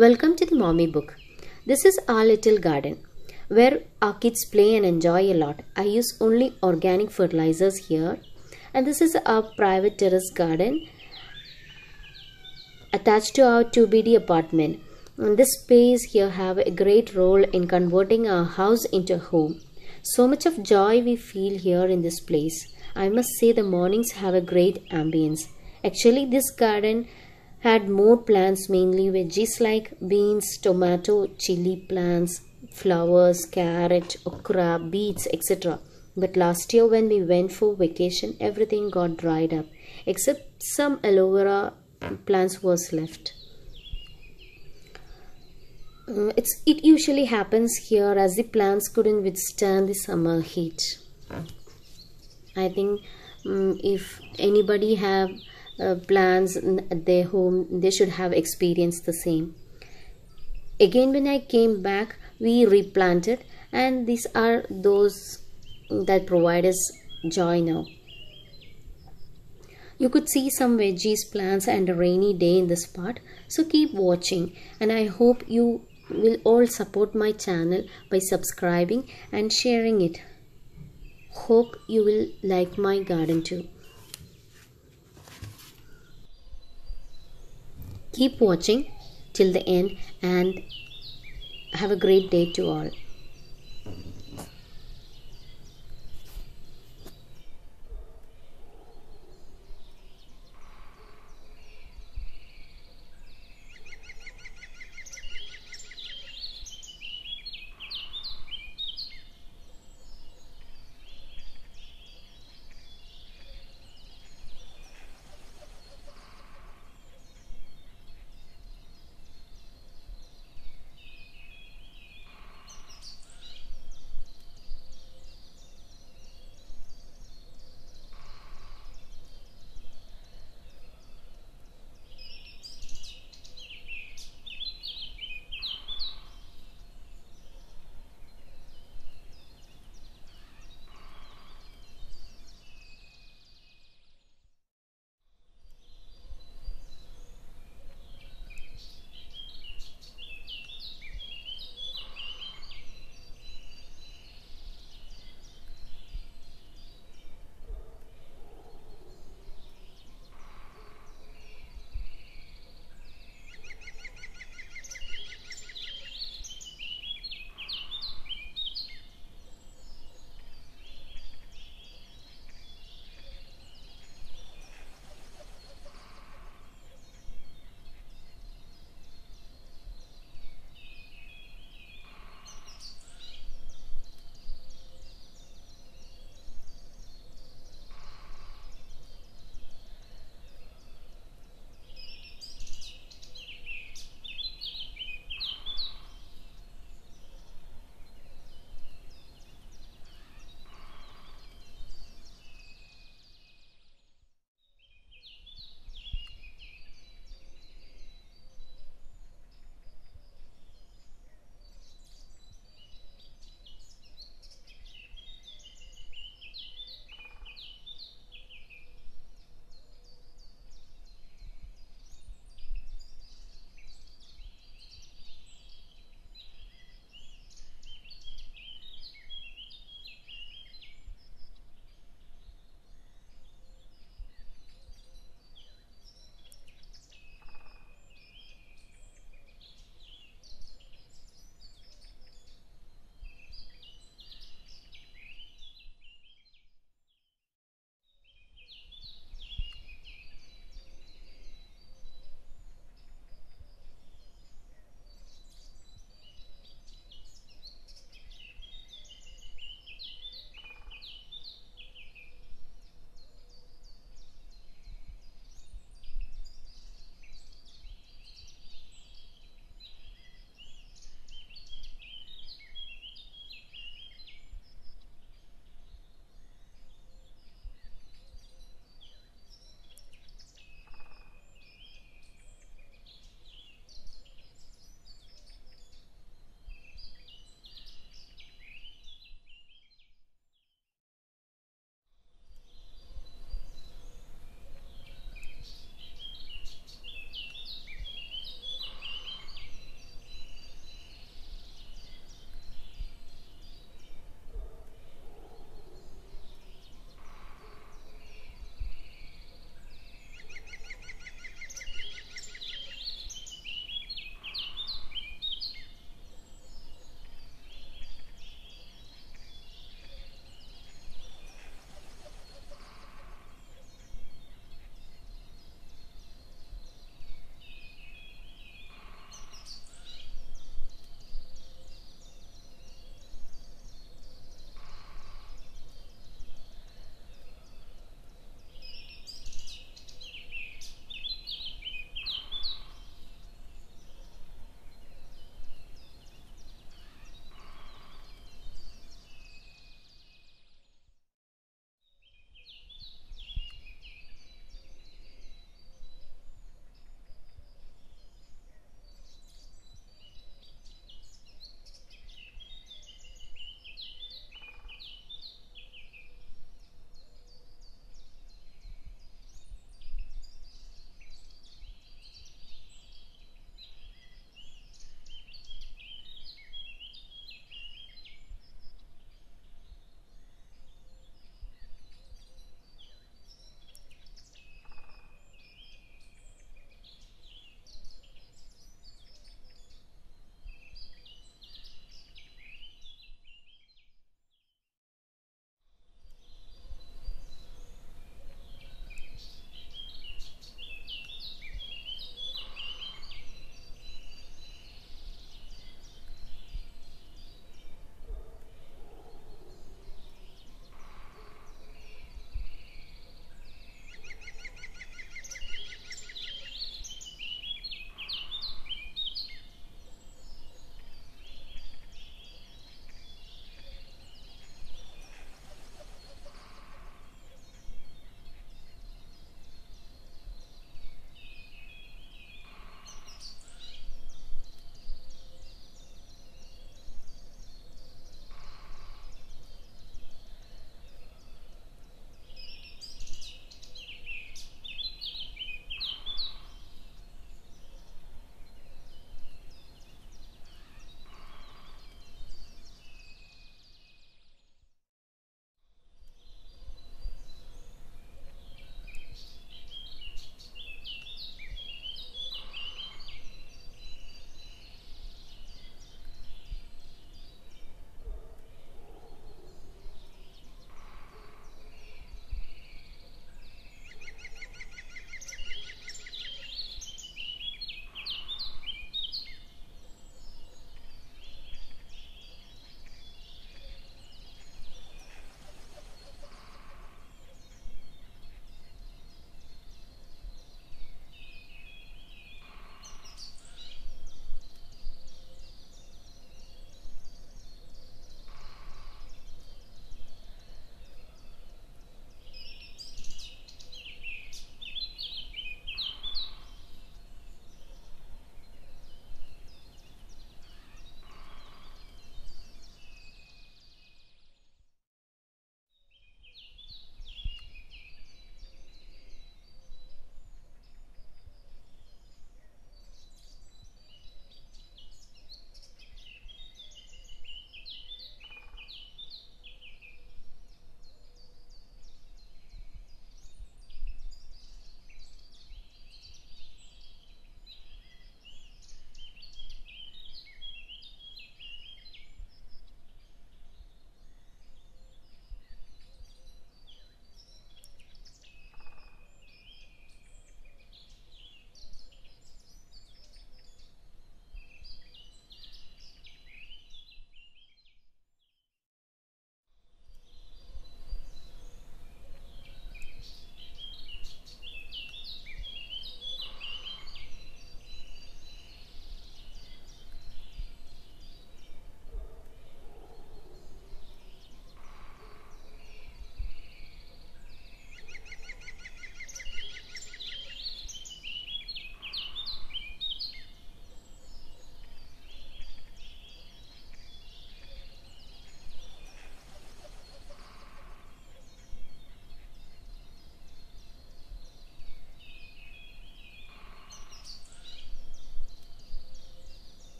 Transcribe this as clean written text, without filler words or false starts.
Welcome to the Mommy Book. This is our little garden where our kids play and enjoy a lot. I use only organic fertilizers here, and this is our private terrace garden attached to our 2BD apartment. And this space here have a great role in converting our house into a home. So much of joy we feel here in this place. I must say the mornings have a great ambience. Actually, this garden had more plants, mainly veggies like beans, tomato, chili plants, flowers, carrot, okra, beets, etc. But last year when we went for vacation, everything got dried up, except some aloe vera plants was left. It usually happens here as the plants couldn't withstand the summer heat. I think if anybody have plants at their home, they should have experienced the same. Again, when I came back, we replanted, and these are those that provide us joy now. You could see some veggies plants and a rainy day in this part, so keep watching, and I hope you will all support my channel by subscribing and sharing it. Hope you will like my garden too. Keep watching till the end and have a great day to all.